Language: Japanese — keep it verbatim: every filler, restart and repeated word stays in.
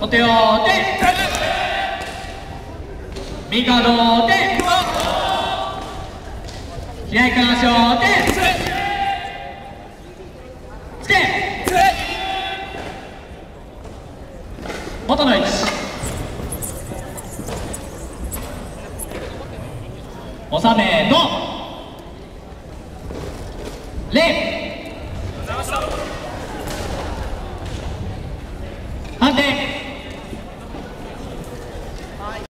お手を手右カード手左から足を手つけ元の位置収めと礼